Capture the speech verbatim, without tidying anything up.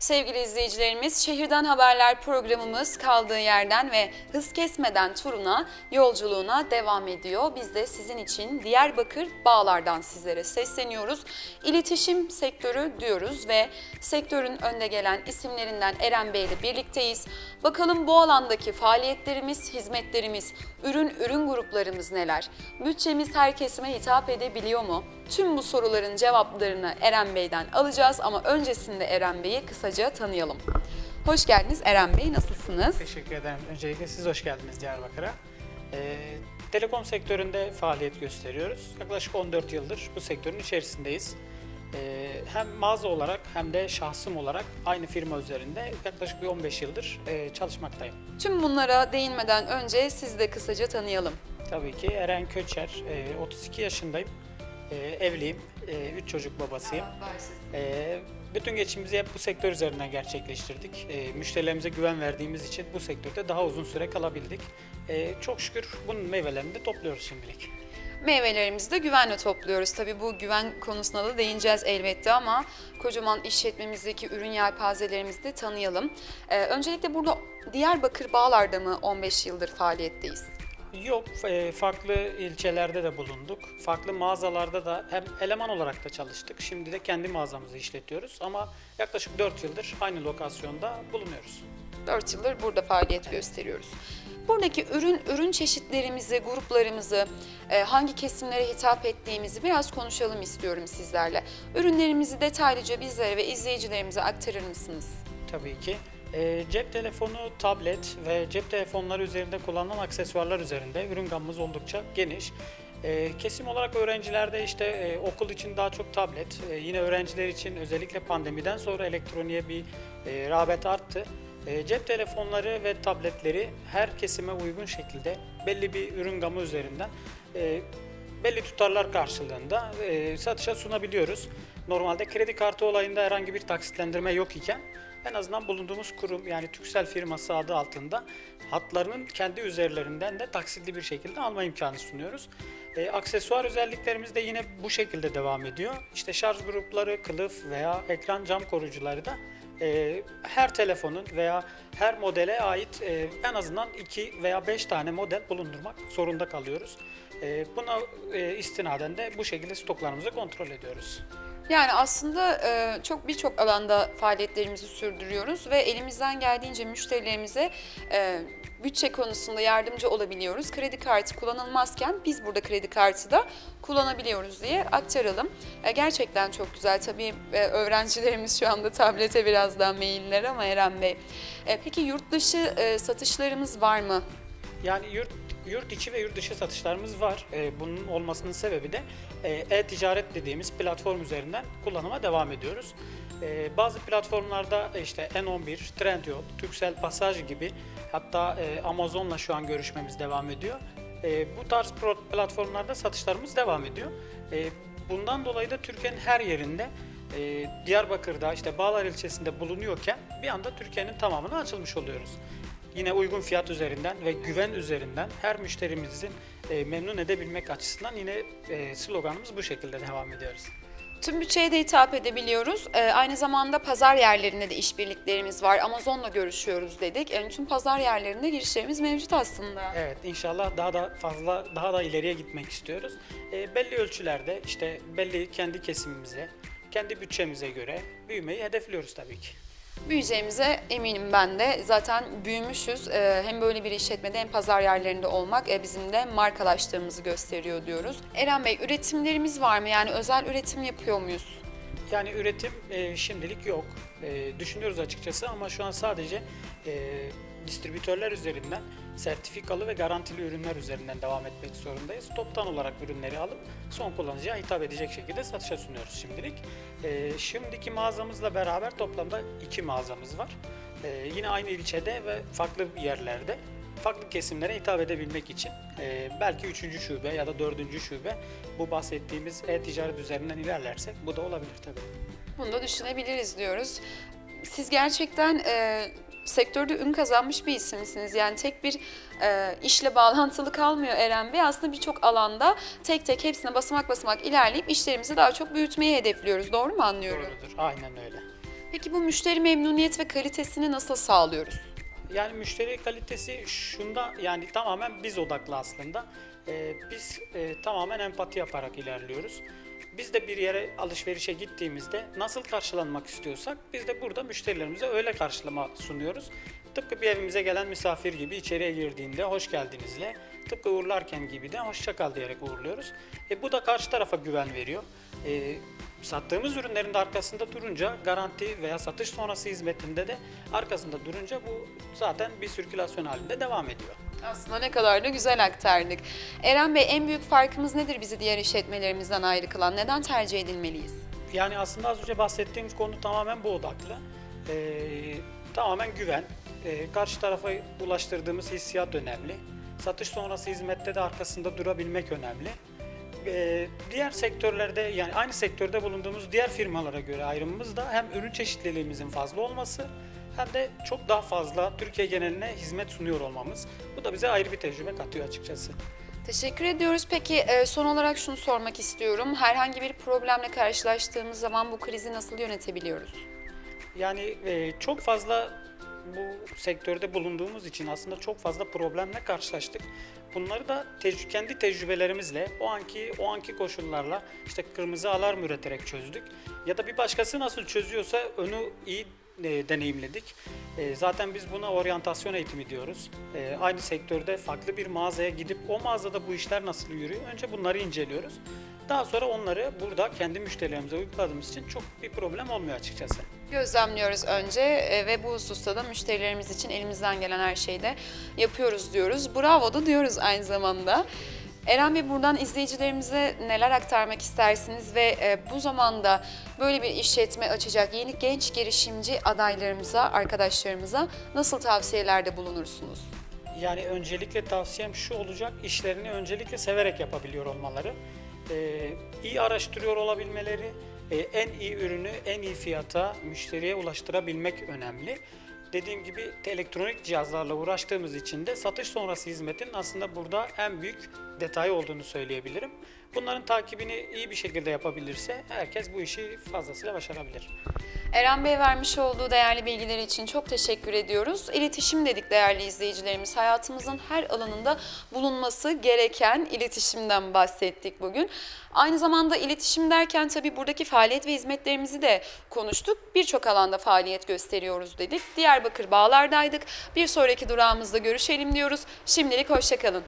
Sevgili izleyicilerimiz, Şehirden Haberler programımız kaldığı yerden ve hız kesmeden turuna, yolculuğuna devam ediyor. Biz de sizin için Diyarbakır Bağlar'dan sizlere sesleniyoruz. İletişim sektörü diyoruz ve sektörün önde gelen isimlerinden Eren Bey ile birlikteyiz. Bakalım bu alandaki faaliyetlerimiz, hizmetlerimiz, ürün ürün gruplarımız neler? Bütçemiz her kesime hitap edebiliyor mu? Tüm bu soruların cevaplarını Eren Bey'den alacağız ama öncesinde Eren Bey'i kısaca tanıyalım. Hoş geldiniz Eren Bey, nasılsınız? Teşekkür ederim. Öncelikle siz hoş geldiniz Diyarbakır'a. Ee, telekom sektöründe faaliyet gösteriyoruz. Yaklaşık on dört yıldır bu sektörün içerisindeyiz. Ee, hem mağaza olarak hem de şahsım olarak aynı firma üzerinde yaklaşık bir on beş yıldır e, çalışmaktayım. Tüm bunlara değinmeden önce sizi de kısaca tanıyalım. Tabii ki Eren Köçer, e, otuz iki yaşındayım. E, evliyim, üç çocuk babasıyım. E, bütün geçimimizi hep bu sektör üzerinden gerçekleştirdik. E, müşterilerimize güven verdiğimiz için bu sektörde daha uzun süre kalabildik. E, çok şükür bunun meyvelerini de topluyoruz şimdilik. Meyvelerimizi de güvenle topluyoruz. Tabii bu güven konusuna da değineceğiz elbette ama kocaman işletmemizdeki ürün yelpazelerimizi de tanıyalım. Ee, öncelikle burada Diyarbakır Bağlar'da mı on beş yıldır faaliyetteyiz? Yok, farklı ilçelerde de bulunduk. Farklı mağazalarda da hem eleman olarak da çalıştık. Şimdi de kendi mağazamızı işletiyoruz ama yaklaşık dört yıldır aynı lokasyonda bulunuyoruz. dört yıldır burada faaliyet gösteriyoruz. Buradaki ürün ürün çeşitlerimizi, gruplarımızı, hangi kesimlere hitap ettiğimizi biraz konuşalım istiyorum sizlerle. Ürünlerimizi detaylıca bizlere ve izleyicilerimize aktarır mısınız? Tabii ki. E, cep telefonu, tablet ve cep telefonları üzerinde kullanılan aksesuarlar üzerinde ürün gamımız oldukça geniş. E, kesim olarak öğrencilerde işte e, okul için daha çok tablet, e, yine öğrenciler için özellikle pandemiden sonra elektroniğe bir e, rağbet arttı. E, cep telefonları ve tabletleri her kesime uygun şekilde belli bir ürün gamı üzerinden e, belli tutarlar karşılığında e, satışa sunabiliyoruz. Normalde kredi kartı olayında herhangi bir taksitlendirme yok iken en azından bulunduğumuz kurum yani Turkcell firması adı altında hatlarının kendi üzerlerinden de taksitli bir şekilde alma imkanı sunuyoruz. E, aksesuar özelliklerimiz de yine bu şekilde devam ediyor. İşte şarj grupları, kılıf veya ekran cam koruyucuları da e, her telefonun veya her modele ait e, en azından iki veya beş tane model bulundurmak zorunda kalıyoruz. E, buna e, istinaden de bu şekilde stoklarımızı kontrol ediyoruz. Yani aslında çok birçok alanda faaliyetlerimizi sürdürüyoruz ve elimizden geldiğince müşterilerimize bütçe konusunda yardımcı olabiliyoruz. Kredi kartı kullanılmazken biz burada kredi kartı da kullanabiliyoruz diye aktaralım. Gerçekten çok güzel. Tabii öğrencilerimiz şu anda tablete biraz daha meyiller ama Eren Bey. Peki yurt dışı satışlarımız var mı? Yani yurt Yurt içi ve yurt dışı satışlarımız var. Ee, bunun olmasının sebebi de e-ticaret dediğimiz platform üzerinden kullanıma devam ediyoruz. Ee, bazı platformlarda işte N on bir, Trendyol, Turkcell Passage gibi hatta e, Amazon'la şu an görüşmemiz devam ediyor. E, bu tarz platformlarda satışlarımız devam ediyor. E, bundan dolayı da Türkiye'nin her yerinde e, Diyarbakır'da işte Bağlar ilçesinde bulunuyorken bir anda Türkiye'nin tamamına açılmış oluyoruz. Yine uygun fiyat üzerinden ve güven üzerinden her müşterimizin e, memnun edebilmek açısından yine e, sloganımız bu şekilde devam ediyoruz. Tüm bütçeye de hitap edebiliyoruz. Ee, aynı zamanda pazar yerlerinde de işbirliklerimiz var. Amazon'la görüşüyoruz dedik. Yani tüm pazar yerlerinde girişlerimiz mevcut aslında. Evet, inşallah daha da fazla, daha da ileriye gitmek istiyoruz. E, belli ölçülerde işte belli kendi kesimimize, kendi bütçemize göre büyümeyi hedefliyoruz tabii ki. Büyüyeceğimize eminim ben de. Zaten büyümüşüz. Hem böyle bir işletmede hem pazar yerlerinde olmak bizim de markalaştığımızı gösteriyor diyoruz. Eren Bey, üretimlerimiz var mı? Yani özel üretim yapıyor muyuz? Yani üretim e, şimdilik yok. E, düşünüyoruz açıkçası ama şu an sadece e, distribütörler üzerinden sertifikalı ve garantili ürünler üzerinden devam etmek zorundayız. Toptan olarak ürünleri alıp son kullanıcıya hitap edecek şekilde satışa sunuyoruz şimdilik. Ee, şimdiki mağazamızla beraber toplamda iki mağazamız var. Ee, yine aynı ilçede ve farklı yerlerde farklı kesimlere hitap edebilmek için e, belki üçüncü şube ya da dördüncü şube bu bahsettiğimiz e-ticaret üzerinden ilerlersek bu da olabilir tabii. Bunu da düşünebiliriz diyoruz. Siz gerçekten e, sektörde ün kazanmış bir isimsiniz. Yani tek bir e, işle bağlantılı kalmıyor Eren Bey. Aslında birçok alanda tek tek hepsine basamak basamak ilerleyip işlerimizi daha çok büyütmeyi hedefliyoruz. Doğru mu anlıyorum? Doğrudur, aynen öyle. Peki bu müşteri memnuniyet ve kalitesini nasıl sağlıyoruz? Yani müşteri kalitesi şunda, yani tamamen biz odaklı aslında. Ee, biz e, tamamen empati yaparak ilerliyoruz. Biz de bir yere alışverişe gittiğimizde nasıl karşılanmak istiyorsak biz de burada müşterilerimize öyle karşılama sunuyoruz. Tıpkı bir evimize gelen misafir gibi içeriye girdiğinde hoş geldinizle, tıpkı uğurlarken gibi de hoşça kal diyerek uğurluyoruz. E, bu da karşı tarafa güven veriyor. E, sattığımız ürünlerin de arkasında durunca, garanti veya satış sonrası hizmetinde de arkasında durunca bu zaten bir sirkülasyon halinde devam ediyor. Aslında ne kadar da güzel aktardık. Eren Bey, en büyük farkımız nedir bizi diğer işletmelerimizden ayrı kılan? Neden tercih edilmeliyiz? Yani aslında az önce bahsettiğimiz konu tamamen bu odaklı. Ee, tamamen güven, ee, karşı tarafa ulaştırdığımız hissiyat önemli. Satış sonrası hizmette de arkasında durabilmek önemli. Ee, diğer sektörlerde, yani aynı sektörde bulunduğumuz diğer firmalara göre ayrımımız da hem ürün çeşitliliğimizin fazla olması hem de çok daha fazla Türkiye geneline hizmet sunuyor olmamız. Bu da bize ayrı bir tecrübe katıyor açıkçası. Teşekkür ediyoruz. Peki e, son olarak şunu sormak istiyorum. Herhangi bir problemle karşılaştığımız zaman bu krizi nasıl yönetebiliyoruz? Yani e, çok fazla bu sektörde bulunduğumuz için aslında çok fazla problemle karşılaştık. Bunları da tec- kendi tecrübelerimizle, o anki o anki koşullarla işte kırmızı alarm üreterek çözdük. Ya da bir başkası nasıl çözüyorsa onu iyi e, deneyimledik. E, zaten biz buna oryantasyon eğitimi diyoruz. E, aynı sektörde farklı bir mağazaya gidip o mağazada bu işler nasıl yürüyor? Önce bunları inceliyoruz. Daha sonra onları burada kendi müşterilerimize uyguladığımız için çok bir problem olmuyor açıkçası. Gözlemliyoruz önce e, ve bu hususta da müşterilerimiz için elimizden gelen her şeyi de yapıyoruz diyoruz. Bravo da diyoruz aynı zamanda. Eren Bey, buradan izleyicilerimize neler aktarmak istersiniz ve e, bu zamanda böyle bir işletme açacak yeni genç girişimci adaylarımıza, arkadaşlarımıza nasıl tavsiyelerde bulunursunuz? Yani öncelikle tavsiyem şu olacak: işlerini öncelikle severek yapabiliyor olmaları, ee, iyi araştırıyor olabilmeleri, e, en iyi ürünü en iyi fiyata müşteriye ulaştırabilmek önemli. Dediğim gibi elektronik cihazlarla uğraştığımız için de satış sonrası hizmetin aslında burada en büyük detayı olduğunu söyleyebilirim. Bunların takibini iyi bir şekilde yapabilirse herkes bu işi fazlasıyla başarabilir. Eren Bey vermiş olduğu değerli bilgileri için çok teşekkür ediyoruz. İletişim dedik değerli izleyicilerimiz. Hayatımızın her alanında bulunması gereken iletişimden bahsettik bugün. Aynı zamanda iletişim derken tabii buradaki faaliyet ve hizmetlerimizi de konuştuk. Birçok alanda faaliyet gösteriyoruz dedik. Diyarbakır Bağlar'daydık. Bir sonraki durağımızda görüşelim diyoruz. Şimdilik hoşça kalın.